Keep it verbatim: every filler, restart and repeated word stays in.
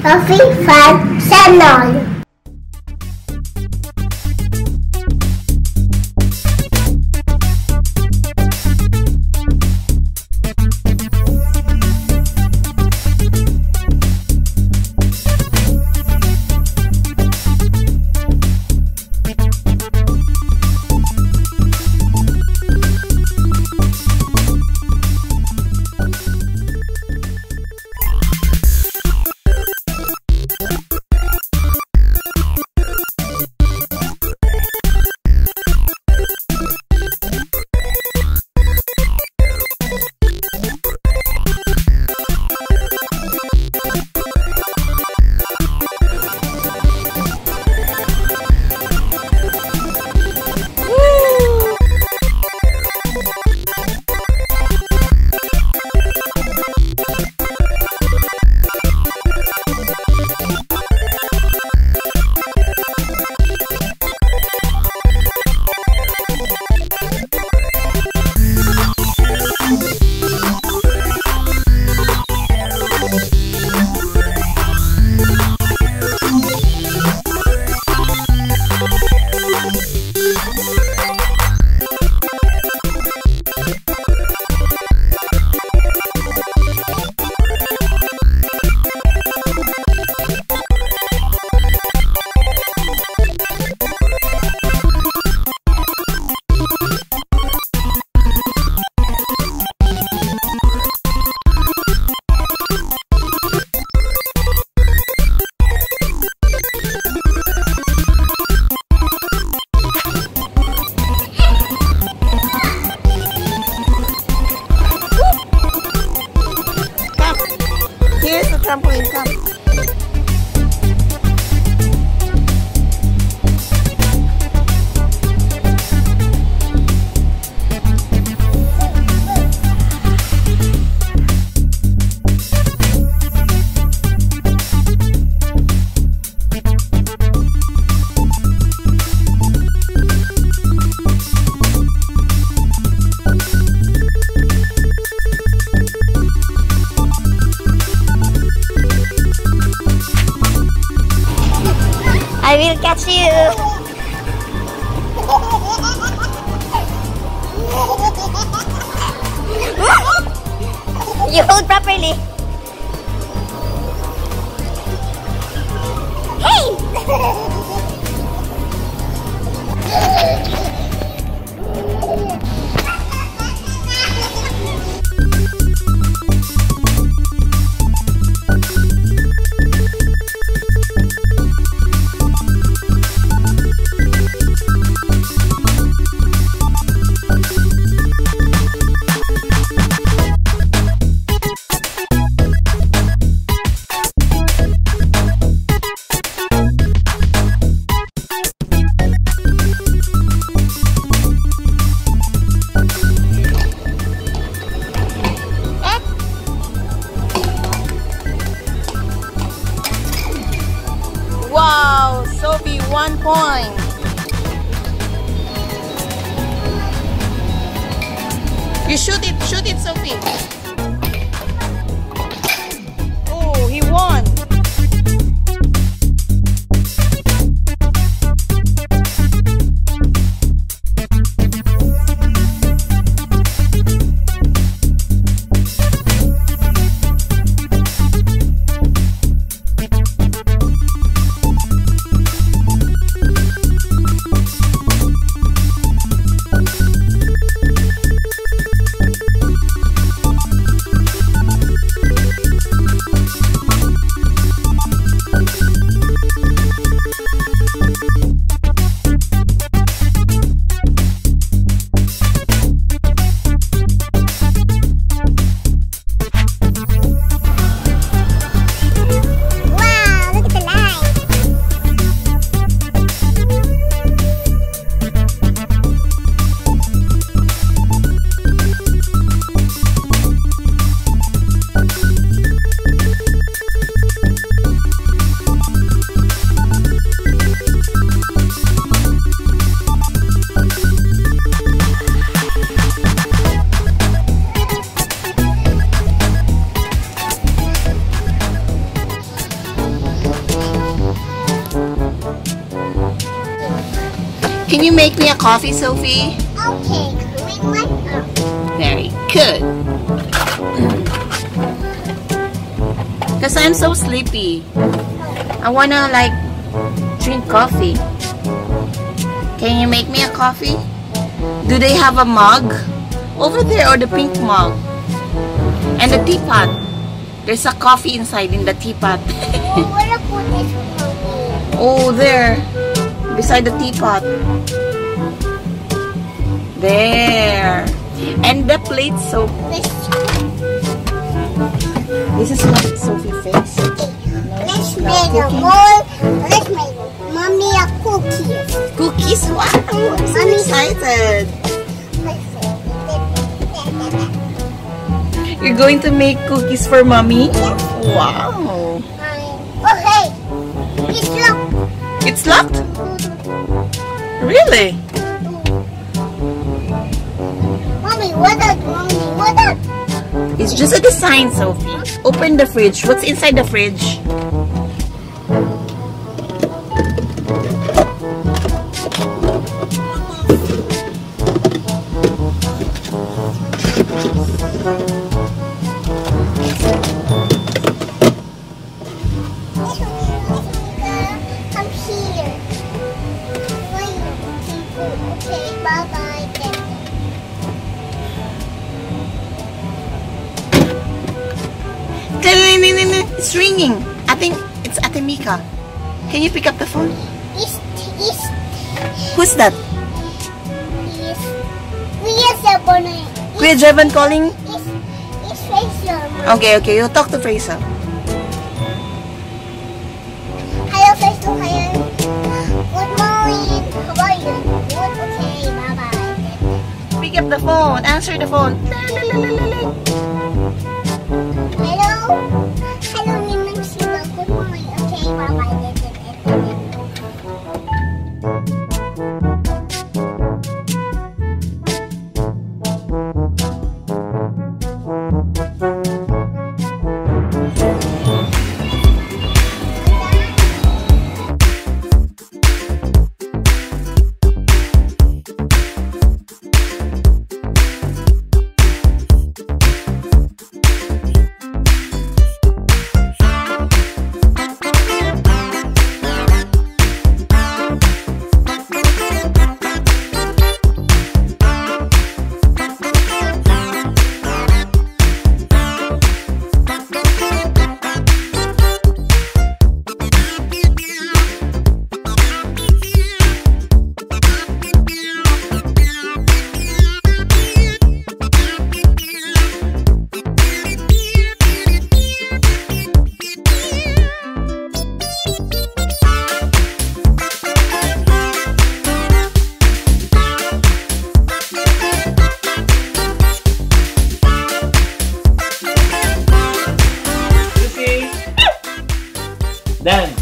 Sophie Fan Channel. Trampoline, come. I will catch you. You hold properly. Hey! Wow, Sophie, one point. You shoot it, shoot it, Sophie. Oh, he won. Can you make me a coffee, Sophie? Okay, with my mouth. Very good. Because I'm so sleepy. I wanna like drink coffee. Can you make me a coffee? Do they have a mug? Over there, or the pink mug. And the teapot. There's a coffee inside in the teapot. Oh, where to put this coffee? Oh, there. Beside the teapot. There. And the plate soap. This. This is what Sophie fixed. Let's make a bowl. Let's make mommy a cookies. Cookies? Wow! I'm so Mommy. excited. You're going to make cookies for mommy? Wow! Oh hey, it's locked. It's locked? Really? Mommy, what that? Mommy, what that? It's just a design, Sophie. Open the fridge. What's inside the fridge? Come here. Okay, bye bye. It's ringing. I think it's Ate Mika. Can you pick up the phone? Is is Who's that? is Kuya Sabonay. Kuya Jevan calling? Is is Fraser. Okay, okay. You talk to Fraser. Hello, Fraser. Hello. Good morning. How are you? Good. Okay. Bye bye. Pick up the phone. Answer the phone. Hello. Hello, Ninang Siba. Good morning. Okay. Bye bye. Done.